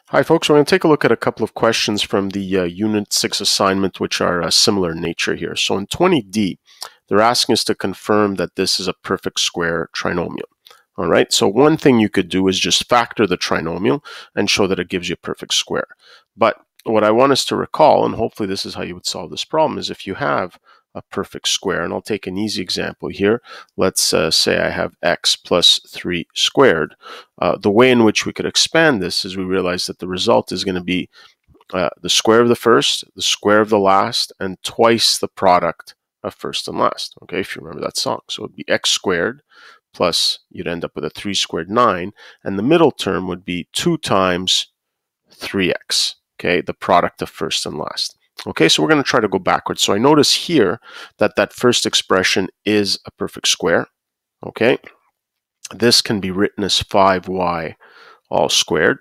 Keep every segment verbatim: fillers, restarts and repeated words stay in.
Hi folks, we're going to take a look at a couple of questions from the uh, Unit six assignment which are uh, similar in nature here. So in twenty D, they're asking us to confirm that this is a perfect square trinomial. All right, so one thing you could do is just factor the trinomial and show that it gives you a perfect square. But what I want us to recall, and hopefully this is how you would solve this problem, is if you have a perfect square, and I'll take an easy example here. Let's uh, say I have x plus three squared. Uh, the way in which we could expand this is we realize that the result is going to be uh, the square of the first, the square of the last, and twice the product of first and last. Okay, if you remember that song. So it would be x squared plus you'd end up with a three squared nine, and the middle term would be two times three x, okay, the product of first and last. Okay, so we're going to try to go backwards. So I notice here that that first expression is a perfect square. Okay, this can be written as five y all squared.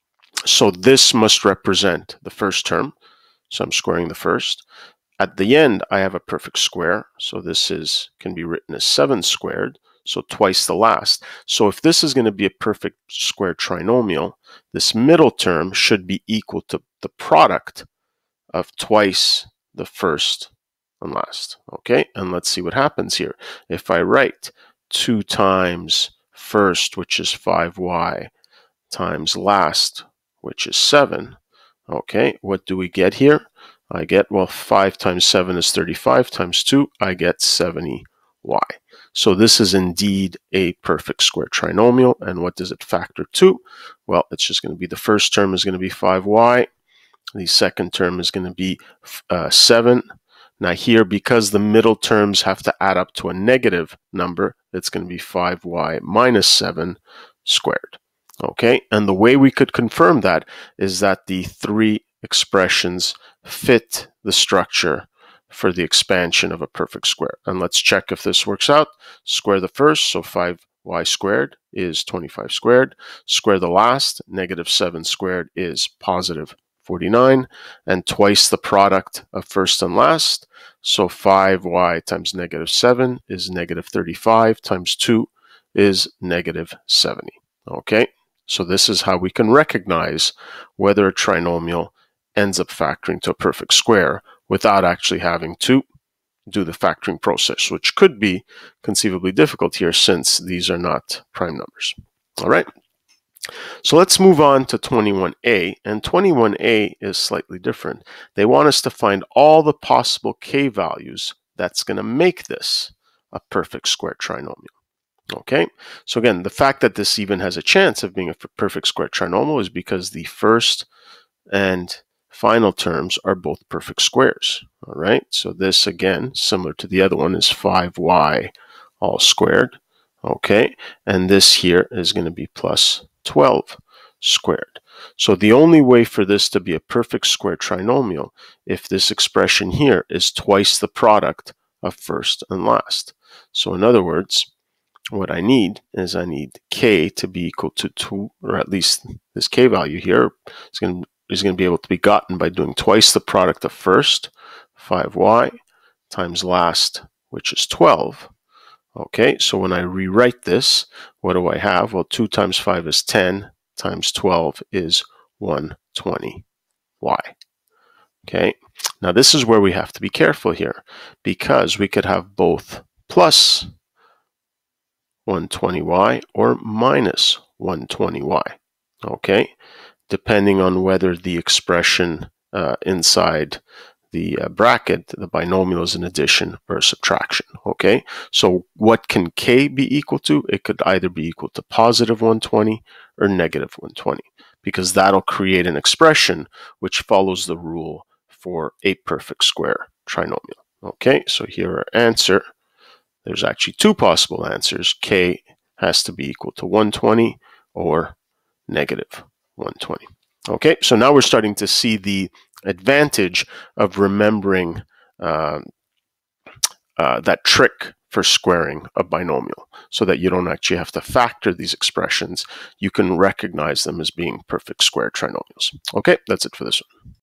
So this must represent the first term. So I'm squaring the first. At the end, I have a perfect square. So this is can be written as seven squared. So twice the last. So if this is going to be a perfect square trinomial, this middle term should be equal to the product of twice the first and last. Okay, and let's see what happens here. If I write two times first, which is five y, times last, which is seven, okay, what do we get here? I get, well, five times seven is thirty-five, times two, I get seventy y. So this is indeed a perfect square trinomial. And what does it factor to? Well, it's just going to be the first term is going to be five y. The second term is going to be uh, seven. Now here, because the middle terms have to add up to a negative number, it's going to be five y minus seven squared. Okay, and the way we could confirm that is that the three expressions fit the structure for the expansion of a perfect square. And let's check if this works out. Square the first, so five y squared is twenty-five squared. Square the last, negative seven squared is positive forty-nine, and twice the product of first and last. So five y times negative seven is negative thirty-five, times two is negative seventy. Okay, so this is how we can recognize whether a trinomial ends up factoring to a perfect square without actually having to do the factoring process, which could be conceivably difficult here since these are not prime numbers. All right. So let's move on to twenty-one A, and twenty-one A is slightly different. They want us to find all the possible k values that's going to make this a perfect square trinomial. Okay, so again, the fact that this even has a chance of being a perfect square trinomial is because the first and final terms are both perfect squares. All right, so this again, similar to the other one, is five y all squared. Okay, and this here is going to be plus twelve squared. So the only way for this to be a perfect square trinomial if this expression here is twice the product of first and last. So in other words, what I need is I need k to be equal to two, or at least this k value here is going to, is going to be able to be gotten by doing twice the product of first, five y, times last, which is twelve. Okay, so when I rewrite this, what do I have? Well, two times five is ten, times twelve is one hundred twenty y. Okay, now this is where we have to be careful here, because we could have both plus one hundred twenty y or minus one hundred twenty y. Okay, depending on whether the expression uh, inside the uh, bracket, the binomial, is an addition or a subtraction. Okay, so what can k be equal to? It could either be equal to positive one hundred twenty or negative one hundred twenty, because that'll create an expression which follows the rule for a perfect square trinomial. Okay, so here our answer. There's actually two possible answers. K has to be equal to one hundred twenty or negative one hundred twenty. Okay, so now we're starting to see the advantage of remembering uh, uh, that trick for squaring a binomial, so that you don't actually have to factor these expressions. You can recognize them as being perfect square trinomials. Okay, that's it for this one.